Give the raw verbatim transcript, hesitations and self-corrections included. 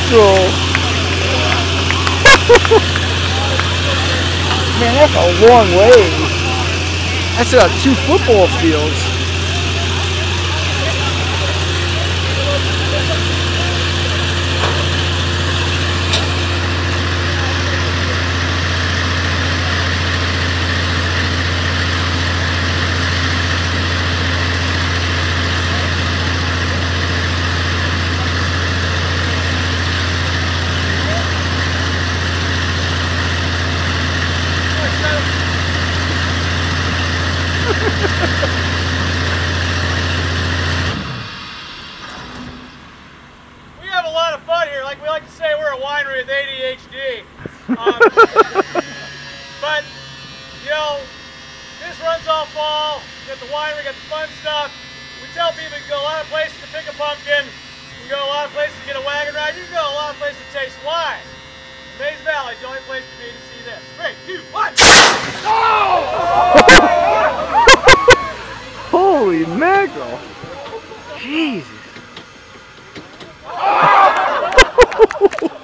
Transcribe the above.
mackerel! Man, that's a long way. That's about two football fields. We have a lot of fun here. Like we like to say, we're a winery with A D H D. Um, but, you know, this runs all fall. We got the winery, we got the fun stuff. We tell people you can go a lot of places to pick a pumpkin. You can go a lot of places to get a wagon ride. You can go a lot of places to taste wine. Maize Valley is the only place to be to see this. Three, two, one. Oh! Holy mackerel! Jesus!